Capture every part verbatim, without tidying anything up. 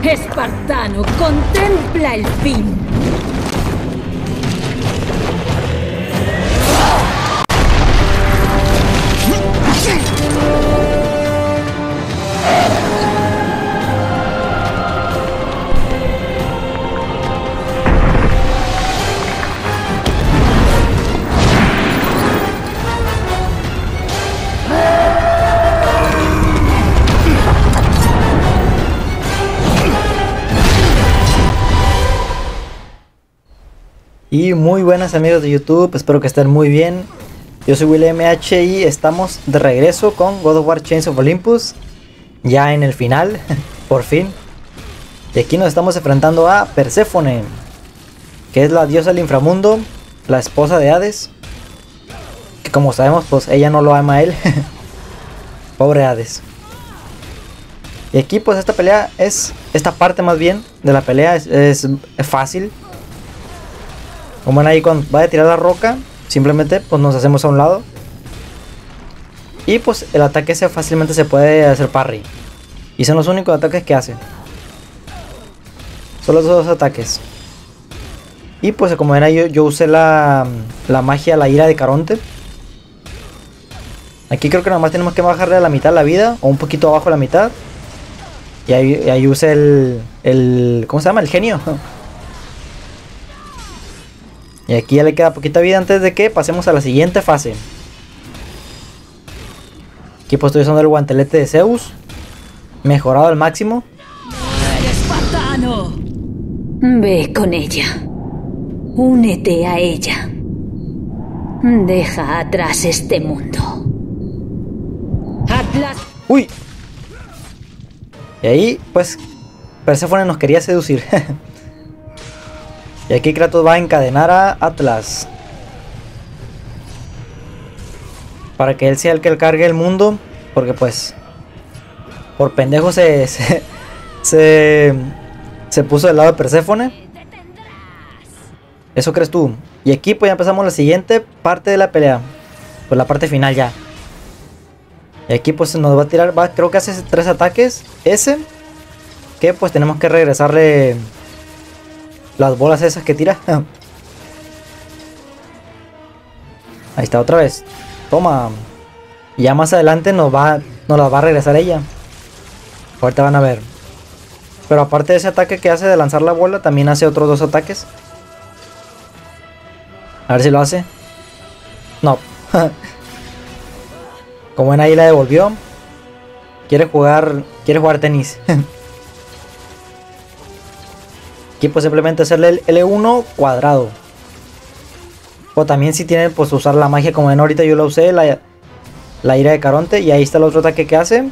Espartano, contempla el fin. Y muy buenas amigos de YouTube, espero que estén muy bien. Yo soy William H y estamos de regreso con God of War Chains of Olympus. Ya en el final, por fin. Y aquí nos estamos enfrentando a Perséfone, que es la diosa del inframundo, la esposa de Hades. Que como sabemos, pues ella no lo ama a él. Pobre Hades. Y aquí pues esta pelea es, esta parte más bien de la pelea es, es, es fácil. Como ven ahí, cuando va a tirar la roca, simplemente pues nos hacemos a un lado. Y pues el ataque ese fácilmente se puede hacer parry. Y son los únicos ataques que hace. Solo esos dos ataques. Y pues como ven ahí, yo, yo usé la, la magia, la ira de Caronte. Aquí creo que nada más tenemos que bajarle a la mitad la vida, o un poquito abajo de la mitad. Y ahí, y ahí usé el, el... ¿cómo se llama? El genio. Y aquí ya le queda poquita vida antes de que pasemos a la siguiente fase. Aquí pues estoy usando el guantelete de Zeus, mejorado al máximo. ¡Espartano! Ve con ella. Únete a ella. Deja atrás este mundo. Atlas. ¡Uy! Y ahí pues Perséfone nos quería seducir. Y aquí Kratos va a encadenar a Atlas para que él sea el que cargue el mundo. Porque pues por pendejo se, se, se, se puso del lado de Perséfone. Eso crees tú. Y aquí pues ya empezamos la siguiente parte de la pelea. Pues la parte final ya. Y aquí pues nos va a tirar, va, creo que hace tres ataques. Ese que pues tenemos que regresarle las bolas esas que tira. Ahí está otra vez. Toma. Y ya más adelante nos va, nos las va a regresar ella. Ahorita van a ver. Pero aparte de ese ataque que hace de lanzar la bola, también hace otros dos ataques. A ver si lo hace. No. Como ven ahí la devolvió. Quiere jugar. Quiere jugar tenis. Aquí pues simplemente hacerle el L uno cuadrado. O también si tienen pues usar la magia como ven ahorita yo la usé. La, la ira de Caronte. Y ahí está el otro ataque que hace.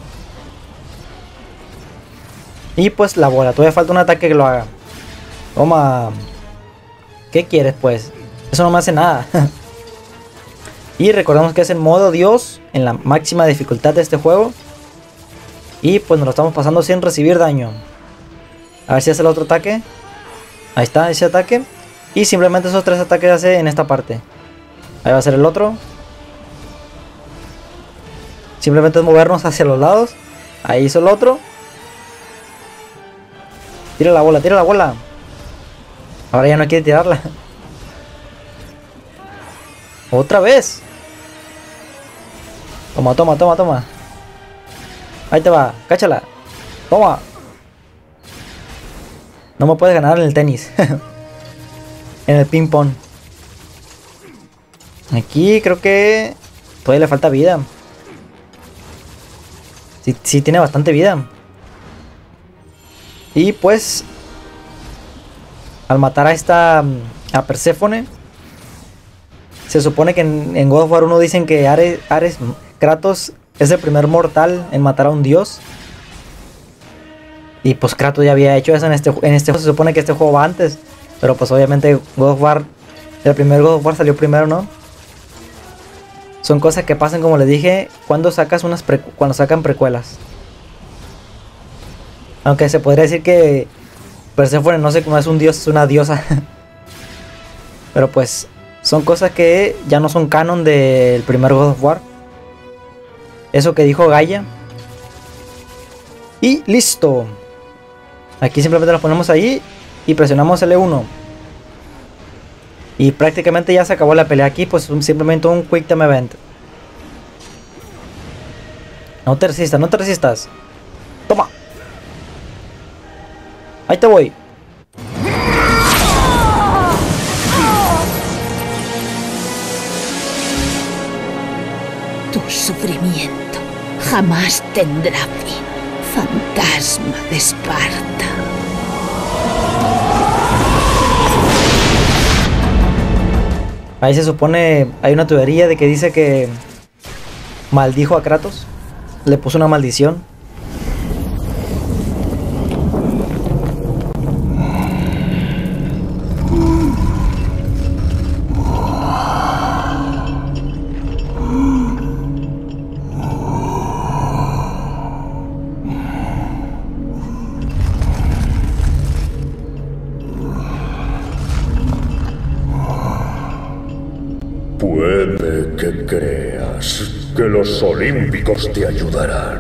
Y pues la bola. Todavía falta un ataque que lo haga. Toma. ¿Qué quieres pues? Eso no me hace nada. Y recordemos que es en modo Dios. En la máxima dificultad de este juego. Y pues nos lo estamos pasando sin recibir daño. A ver si hace el otro ataque. Ahí está ese ataque. Y simplemente esos tres ataques hace en esta parte. Ahí va a ser el otro. Simplemente es movernos hacia los lados. Ahí hizo el otro. Tira la bola, tira la bola. Ahora ya no quiere tirarla. Otra vez. Toma, toma, toma, toma. Ahí te va, cáchala. Toma. No me puedes ganar en el tenis. En el ping pong. Aquí creo que todavía le falta vida. Sí, sí tiene bastante vida. Y pues al matar a esta a Perséfone, se supone que en, en God of War uno dicen que Ares, Ares Kratos es el primer mortal en matar a un dios. Y pues Kratos ya había hecho eso en este en este juego. Se supone que este juego va antes. Pero pues obviamente God of War, el primer God of War salió primero, ¿no? Son cosas que pasan, como les dije, cuando sacas unas pre, cuando sacan precuelas. Aunque se podría decir que Perséfone no sé cómo es un dios, es una diosa. Pero pues son cosas que ya no son canon del primer God of War. Eso que dijo Gaia. Y listo. Aquí simplemente los ponemos ahí y presionamos L uno. Y prácticamente ya se acabó la pelea aquí, pues simplemente un Quick Time Event. No te resistas, no te resistas. Toma. Ahí te voy. Tu sufrimiento jamás tendrá fin, fantasma de Esparta. Ahí se supone, hay una teoría de que dice que maldijo a Kratos. Le puso una maldición. Puede que creas que los olímpicos te ayudarán.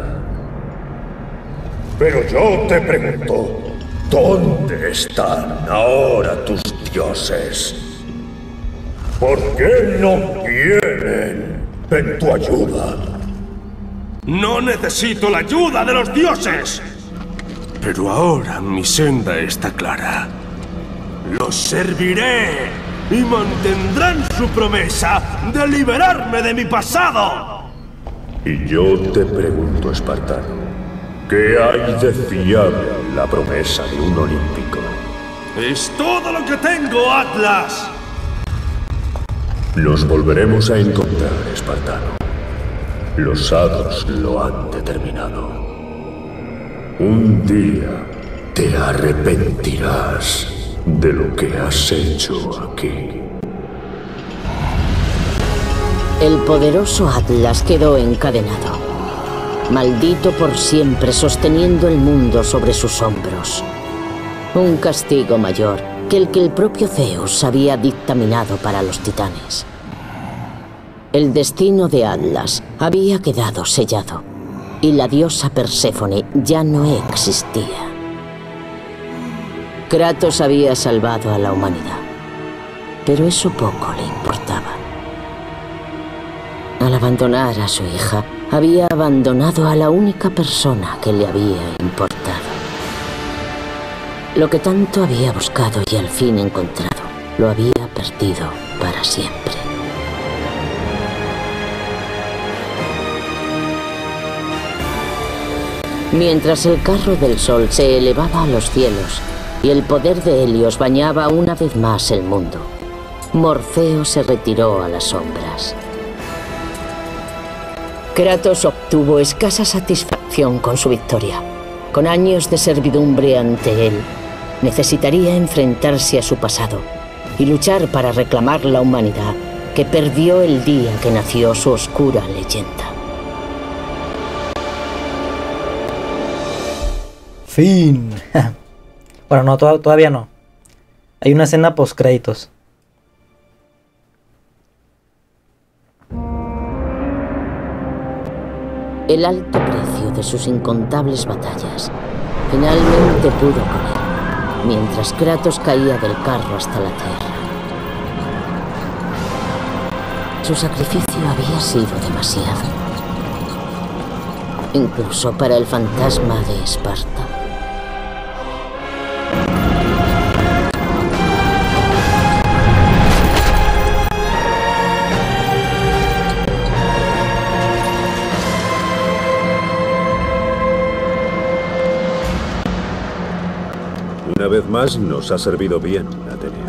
Pero yo te pregunto, ¿dónde están ahora tus dioses? ¿Por qué no vienen en tu ayuda? No necesito la ayuda de los dioses. Pero ahora mi senda está clara. Los serviré y mantendrán su promesa de liberarme de mi pasado. Y yo te pregunto, espartano, ¿qué hay de fiable en la promesa de un olímpico? Es todo lo que tengo, Atlas. Nos volveremos a encontrar, espartano. Los hados lo han determinado. Un día te arrepentirás de lo que has hecho aquí. El poderoso Atlas quedó encadenado, maldito por siempre, sosteniendo el mundo sobre sus hombros. Un castigo mayor que el que el propio Zeus había dictaminado para los titanes. El destino de Atlas había quedado sellado, y la diosa Perséfone ya no existía. Kratos había salvado a la humanidad, pero eso poco le importaba. Al abandonar a su hija, había abandonado a la única persona que le había importado. Lo que tanto había buscado y al fin encontrado, lo había perdido para siempre. Mientras el carro del sol se elevaba a los cielos y el poder de Helios bañaba una vez más el mundo, Morfeo se retiró a las sombras. Kratos obtuvo escasa satisfacción con su victoria. Con años de servidumbre ante él, necesitaría enfrentarse a su pasado y luchar para reclamar la humanidad que perdió el día que nació su oscura leyenda. Fin. Bueno, no, to- todavía no. Hay una escena post créditos. El alto precio de sus incontables batallas finalmente pudo con él, mientras Kratos caía del carro hasta la tierra. Su sacrificio había sido demasiado, incluso para el fantasma de Esparta. Una vez más nos ha servido bien, Atenea.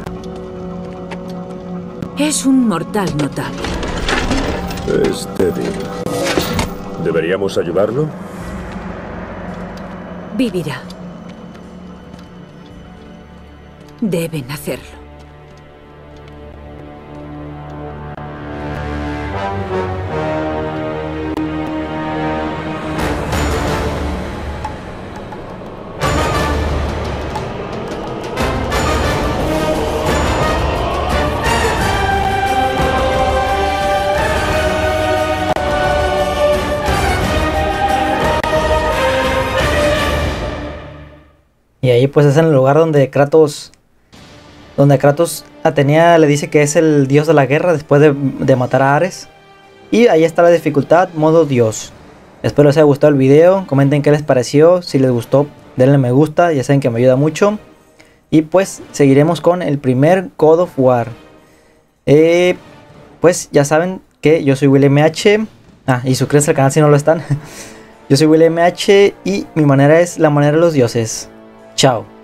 Es un mortal notable. Es débil. ¿Deberíamos ayudarlo? Vivirá. Deben hacerlo. Y ahí pues es en el lugar donde Kratos, donde Kratos Atenea le dice que es el dios de la guerra después de, de matar a Ares. Y ahí está la dificultad, modo dios. Espero les haya gustado el video, comenten qué les pareció, si les gustó denle me gusta, ya saben que me ayuda mucho. Y pues seguiremos con el primer God of War. Eh, pues ya saben que yo soy Will M H. Ah, y suscríbanse al canal si no lo están. Yo soy Will M H y mi manera es la manera de los dioses. Chao.